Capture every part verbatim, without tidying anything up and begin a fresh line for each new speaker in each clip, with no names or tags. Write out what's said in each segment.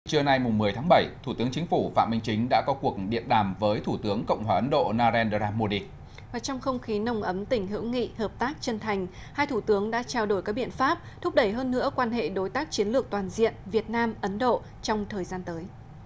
Trưa nay mùng mười tháng bảy, Thủ tướng Chính phủ Phạm Minh Chính đã có cuộc điện đàm với Thủ tướng Cộng hòa Ấn Độ Narendra Modi.
Và trong không khí nồng ấm tình hữu nghị, hợp tác chân thành, hai thủ tướng đã trao đổi các biện pháp thúc đẩy hơn nữa quan hệ đối tác chiến lược toàn diện Việt Nam-Ấn Độ trong thời gian tới.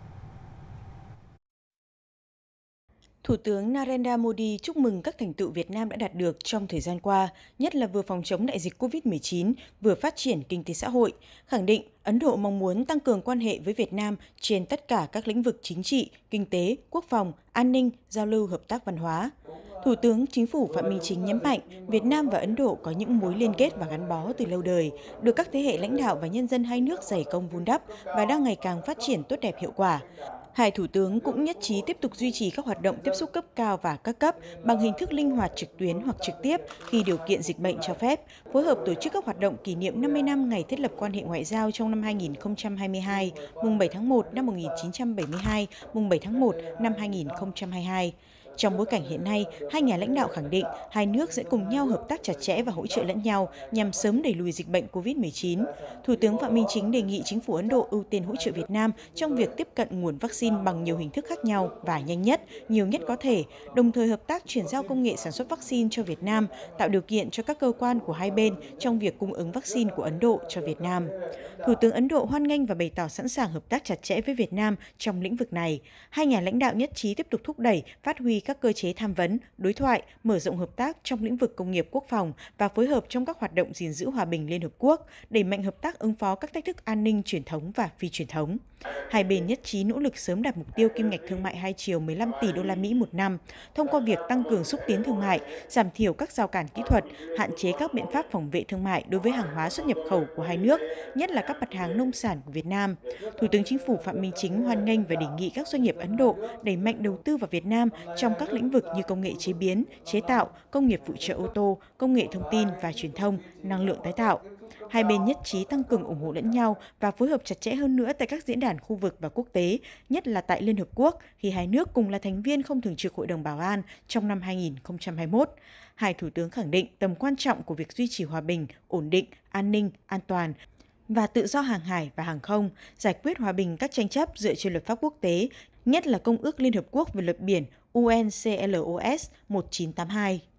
Thủ tướng Narendra Modi chúc mừng các thành tựu Việt Nam đã đạt được trong thời gian qua, nhất là vừa phòng chống đại dịch Covid mười chín, vừa phát triển kinh tế xã hội, khẳng định Ấn Độ mong muốn tăng cường quan hệ với Việt Nam trên tất cả các lĩnh vực chính trị, kinh tế, quốc phòng, an ninh, giao lưu hợp tác văn hóa. Thủ tướng Chính phủ Phạm Minh Chính nhấn mạnh Việt Nam và Ấn Độ có những mối liên kết và gắn bó từ lâu đời, được các thế hệ lãnh đạo và nhân dân hai nước dày công vun đắp và đang ngày càng phát triển tốt đẹp hiệu quả. Hai thủ tướng cũng nhất trí tiếp tục duy trì các hoạt động tiếp xúc cấp cao và các cấp bằng hình thức linh hoạt trực tuyến hoặc trực tiếp khi điều kiện dịch bệnh cho phép, phối hợp tổ chức các hoạt động kỷ niệm năm mươi năm ngày thiết lập quan hệ ngoại giao trong năm hai nghìn không trăm hai mươi hai, mùng bảy tháng một năm một nghìn chín trăm bảy mươi hai, mùng bảy tháng một năm hai nghìn không trăm hai mươi hai. Trong bối cảnh hiện nay, hai nhà lãnh đạo khẳng định hai nước sẽ cùng nhau hợp tác chặt chẽ và hỗ trợ lẫn nhau nhằm sớm đẩy lùi dịch bệnh Covid mười chín. Thủ tướng Phạm Minh Chính đề nghị Chính phủ Ấn Độ ưu tiên hỗ trợ Việt Nam trong việc tiếp cận nguồn vaccine bằng nhiều hình thức khác nhau và nhanh nhất, nhiều nhất có thể, đồng thời hợp tác chuyển giao công nghệ sản xuất vaccine cho Việt Nam, tạo điều kiện cho các cơ quan của hai bên trong việc cung ứng vaccine của Ấn Độ cho Việt Nam. Thủ tướng Ấn Độ hoan nghênh và bày tỏ sẵn sàng hợp tác chặt chẽ với Việt Nam trong lĩnh vực này. Hai nhà lãnh đạo nhất trí tiếp tục thúc đẩy, phát huy các cơ chế tham vấn, đối thoại, mở rộng hợp tác trong lĩnh vực công nghiệp quốc phòng và phối hợp trong các hoạt động gìn giữ hòa bình Liên Hợp Quốc, đẩy mạnh hợp tác ứng phó các thách thức an ninh truyền thống và phi truyền thống. Hai bên nhất trí nỗ lực sớm đạt mục tiêu kim ngạch thương mại hai chiều mười lăm tỷ đô la Mỹ một năm, thông qua việc tăng cường xúc tiến thương mại, giảm thiểu các rào cản kỹ thuật, hạn chế các biện pháp phòng vệ thương mại đối với hàng hóa xuất nhập khẩu của hai nước, nhất là các mặt hàng nông sản của Việt Nam. Thủ tướng Chính phủ Phạm Minh Chính hoan nghênh và đề nghị các doanh nghiệp Ấn Độ đẩy mạnh đầu tư vào Việt Nam trong các lĩnh vực như công nghệ chế biến, chế tạo, công nghiệp phụ trợ ô tô, công nghệ thông tin và truyền thông, năng lượng tái tạo. Hai bên nhất trí tăng cường ủng hộ lẫn nhau và phối hợp chặt chẽ hơn nữa tại các diễn đàn khu vực và quốc tế, nhất là tại Liên Hợp Quốc, khi hai nước cùng là thành viên không thường trực Hội đồng Bảo an trong năm hai nghìn không trăm hai mươi mốt. Hai thủ tướng khẳng định tầm quan trọng của việc duy trì hòa bình, ổn định, an ninh, an toàn và tự do hàng hải và hàng không, giải quyết hòa bình các tranh chấp dựa trên luật pháp quốc tế, nhất là Công ước Liên Hợp Quốc về luật biển U N C L O S một nghìn chín trăm tám mươi hai.